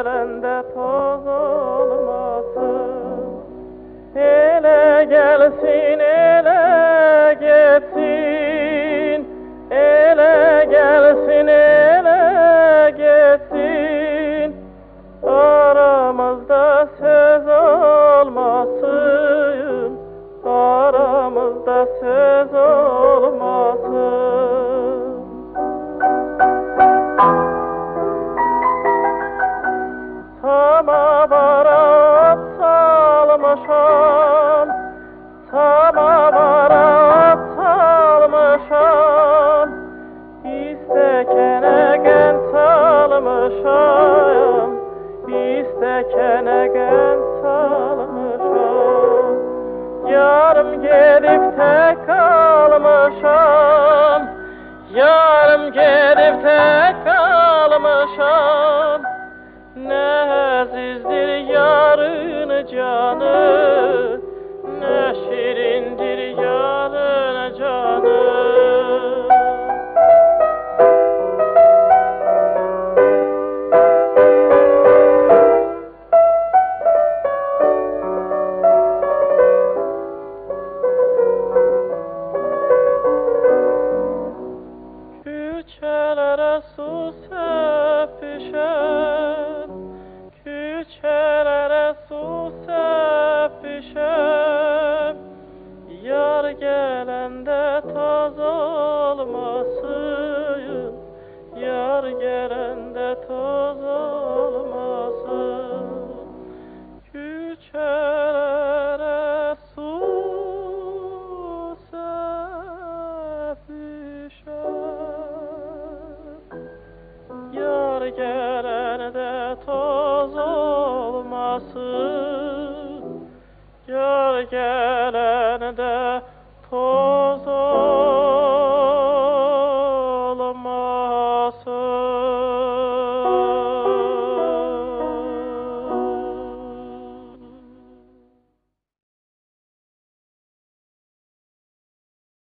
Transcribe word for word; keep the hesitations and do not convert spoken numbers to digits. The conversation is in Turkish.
gelende toz olmasın. Ele gelsin, ele geçsin, ele gelsin, ele geçsin. Aramızda söz olmasın, aramızda söz olmasın. Samavara at salmışam, samavara at salmışam. İstekene gen salmışam, İstekene gen salmışam. Yarım gelip tek kalmışam, yarım gelip tek kalmışam. Ne azizdir yarın canı, ne şirindir yarın canı. Küçelere su sepişer, küçelere su sepişer. Yar gelende toz olmasın, yar gelende toz olmasın. Küçelere su sepişer, yar gelende toz olmasın.